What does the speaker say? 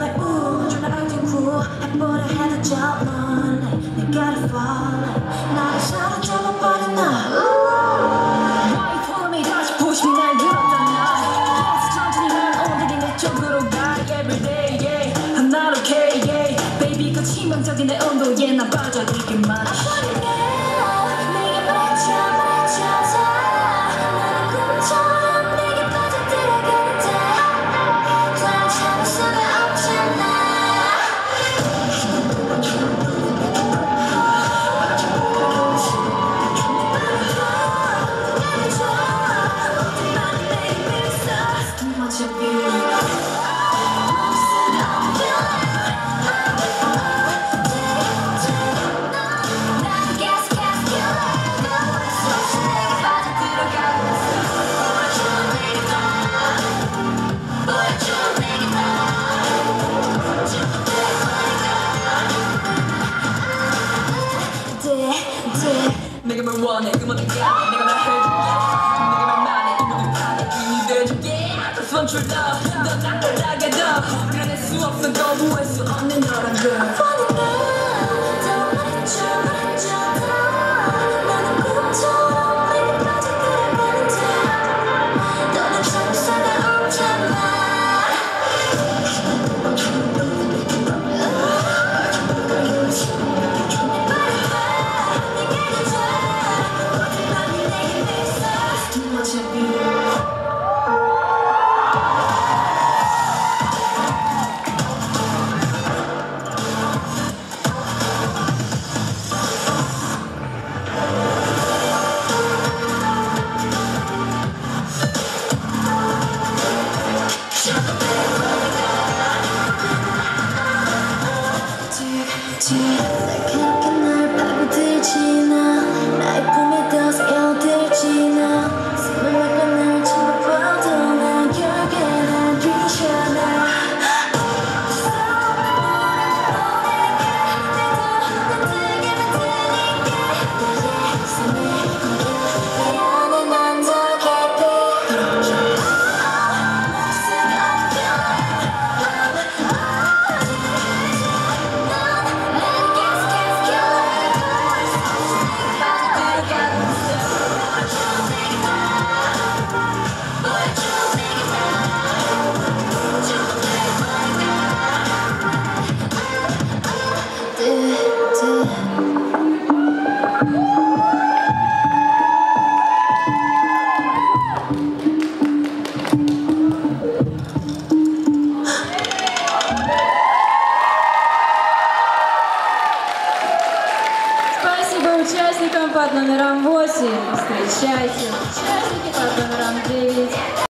like ooh, 좀 acting cool. 해보려 해도 저 멀리 내가 fall. 나를 사로잡아버린 너. Why you pull me 다시 push me 날 들었던 날. Yes, 천천히 난 오늘이 내 쪽으로 가. Every day, yeah. I'm not okay, yeah. Baby 그 치명적인 내 온도에 나 빠져들기만. 내가 뭘 원해 그 모든 게 내가 말해줄게 내가 말만해 이 모든 판에 힘이 돼줄게 손 출도 넌 나를 나가도 그려낼 수 없어 거부할 수 없는 너란 걸 그렇게 날 파고들지 나 나의 품에 더 스며들지 나 숨을 막아 날 쳐봐도 난 결국에 날 비춰나 Спасибо участникам под номером 8. Встречайте участники под номером 9.